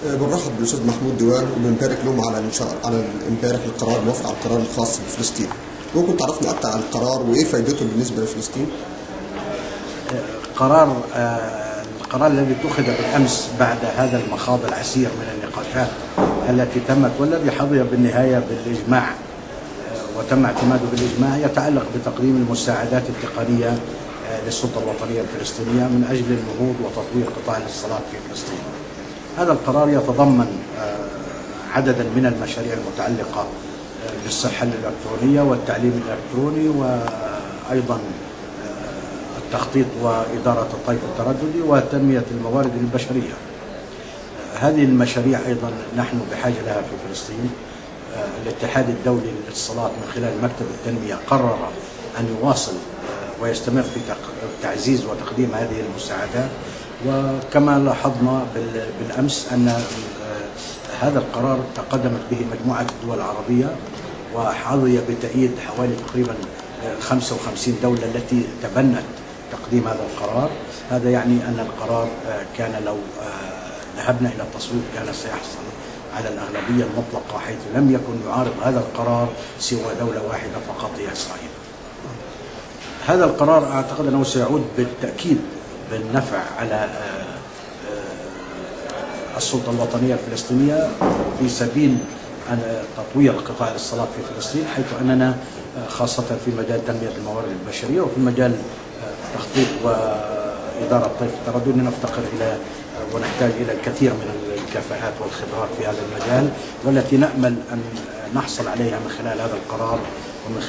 بنرحب بالاستاذ محمود ديوان وبنبارك لهم على امبارح القرار، موافق على القرار الخاص بفلسطين. ممكن تعرفني اكثر عن القرار وايه فائدته بالنسبه لفلسطين؟ القرار الذي اتخذ بالامس بعد هذا المخاض العسير من النقاشات التي تمت والذي حظي بالنهايه بالاجماع وتم اعتماده بالاجماع يتعلق بتقديم المساعدات التقنيه للسلطه الوطنيه الفلسطينيه من اجل النهوض وتطوير قطاع الاتصالات في فلسطين. هذا القرار يتضمن عددا من المشاريع المتعلقه بالصحه الالكترونيه والتعليم الالكتروني وايضا التخطيط واداره الطيف الترددي وتنميه الموارد البشريه. هذه المشاريع ايضا نحن بحاجه لها في فلسطين. الاتحاد الدولي للاتصالات من خلال مكتب التنميه قرر ان يواصل ويستمر في تعزيز وتقديم هذه المساعدات، وكما لاحظنا بالامس ان هذا القرار تقدمت به مجموعه الدول العربيه وحظي بتأييد حوالي تقريبا 55 دوله التي تبنت تقديم هذا القرار. هذا يعني ان القرار كان لو ذهبنا الى التصويت كان سيحصل على الأغلبية المطلقة، حيث لم يكن يعارض هذا القرار سوى دولة واحدة فقط هي إسرائيل. هذا القرار أعتقد أنه سيعود بالتأكيد بالنفع على السلطة الوطنية الفلسطينية في سبيل تطوير قطاع الاتصالات في فلسطين، حيث أننا خاصة في مجال تنمية الموارد البشرية وفي مجال تخطيط وإدارة طيف التردد نفتقر إلى ونحتاج إلى الكثير من الكفاءات والخبرات في هذا المجال، والتي نأمل أن نحصل عليها من خلال هذا القرار ومن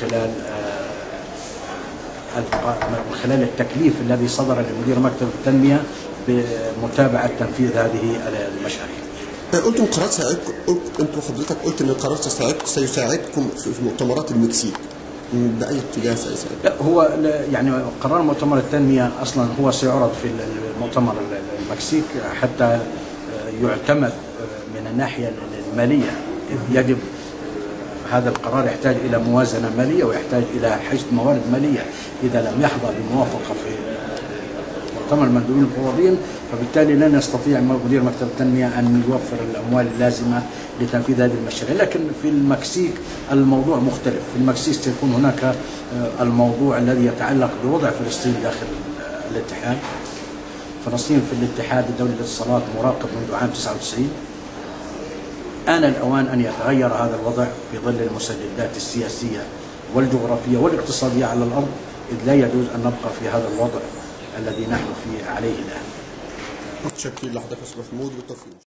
خلال التكليف الذي صدر لمدير مكتب التنمية بمتابعة تنفيذ هذه المشاريع. قلتم قرار انتم حضرتك قلت ان القرار سيساعدكم في مؤتمرات المكسيك، بأي اتجاه سيساعد؟ لا، هو يعني قرار مؤتمر التنمية أصلا هو سيعرض في المؤتمر المكسيك حتى يعتمد من الناحية المالية. يجب هذا القرار يحتاج إلى موازنة مالية ويحتاج إلى حشد موارد مالية. إذا لم يحظى بموافقة في مؤتمر المندوبين الفوضيين فبالتالي لن يستطيع مدير مكتب التنمية أن يوفر الأموال اللازمة لتنفيذ هذه المشاريع. لكن في المكسيك الموضوع مختلف. في المكسيك سيكون هناك الموضوع الذي يتعلق بوضع فلسطين داخل الاتحاد. فلسطين في الاتحاد الدولي للاتصالات مراقب منذ عام 99. آن الأوان أن يتغير هذا الوضع في ظل المسددات السياسية والجغرافية والاقتصادية على الأرض، إذ لا يجوز أن نبقى في هذا الوضع الذي نحن فيه عليه الآن. متشكرين لحضرتك يا أستاذ محمود، بالتوفيق.